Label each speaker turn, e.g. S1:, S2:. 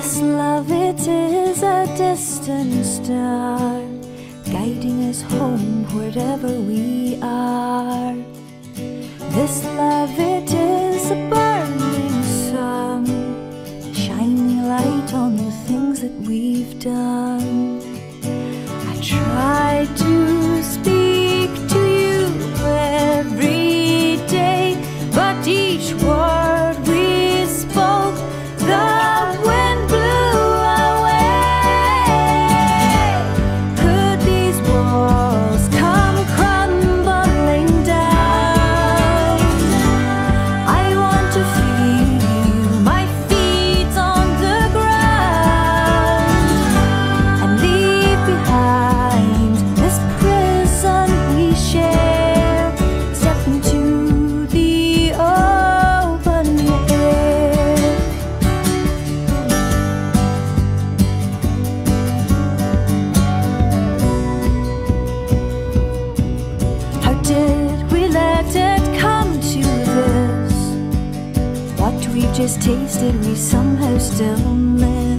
S1: This love, it is a distant star, guiding us home wherever we are. This love, it is a burning sun, shining light on the things that we've done. I try to speak to you every day, but each word we spoke, the wind blew away. Could these walls come crumbling down? I want to feel you, my feet on the ground, and leave behind this prison we share. Step into the open air. How did we let it come to this? What we've just tasted, we somehow still miss.